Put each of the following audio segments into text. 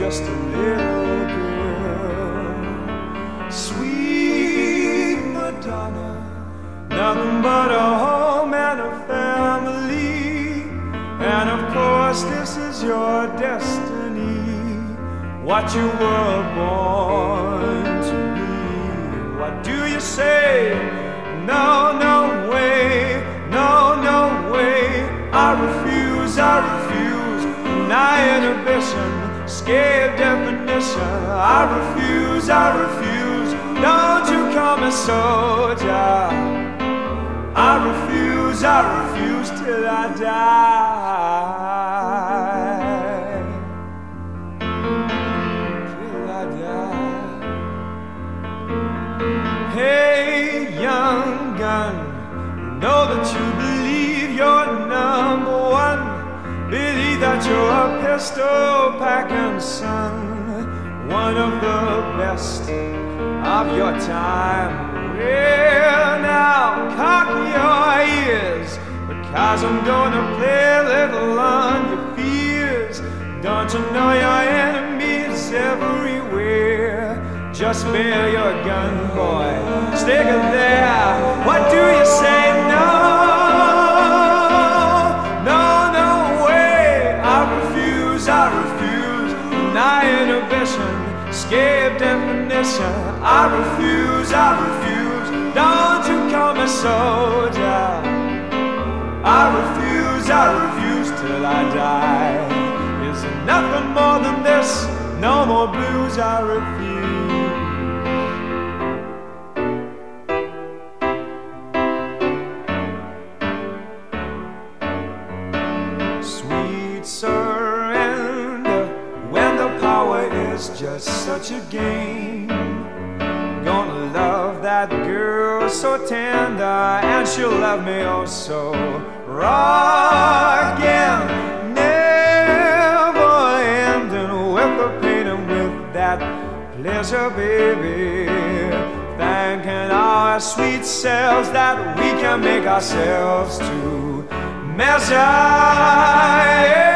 just a little girl. Sweet Madonna, nothing but a home and a family. And of course this is your destiny, what you were born to be. What do you say? No, no way, no, no way. I refuse, I refuse. Deny inhibition, escape definition. I refuse, I refuse. Don't you call me soldier. I refuse till I die. Till I die. Hey, young gun, know that you believe you're number one. Believe that you're a pistol-packing son, one of the best of your time. Well, now cock your ears, because I'm gonna play a little on your fears. Don't you know your enemies everywhere? Just bear your gun, boy, stick it there. What do you say? No, no, no way. I refuse, I refuse. Deny inhibition, escape definition. I refuse, I refuse. Don't you call me soldier. I refuse till I die. Is there nothing more than this? No more blues, I refuse. Sweet surrender, when the power is just such a game. Gonna love that girl so tender, and she'll love me oh so raw again. Never ending with the pain and with that pleasure, baby. Thanking our sweet selves that we can make ourselves to measure.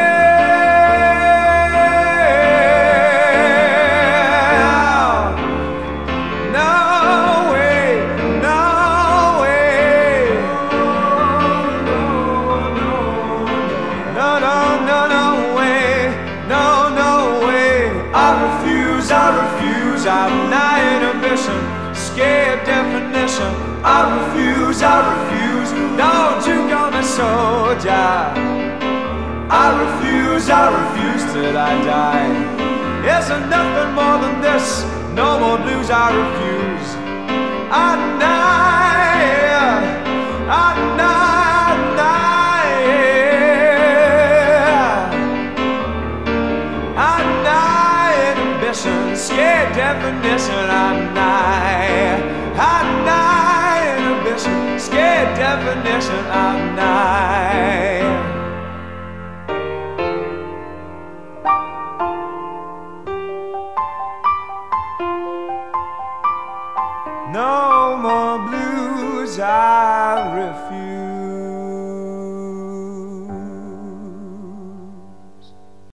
I deny inhibition, escape definition. I refuse, I refuse. Don't you call me soldier. I refuse till I die. Is there nothing more than this? No more blues, I refuse. I deny, I deny, I deny inhibition, escape definition. I deny inhibition, escape definition. I deny. No more blues, I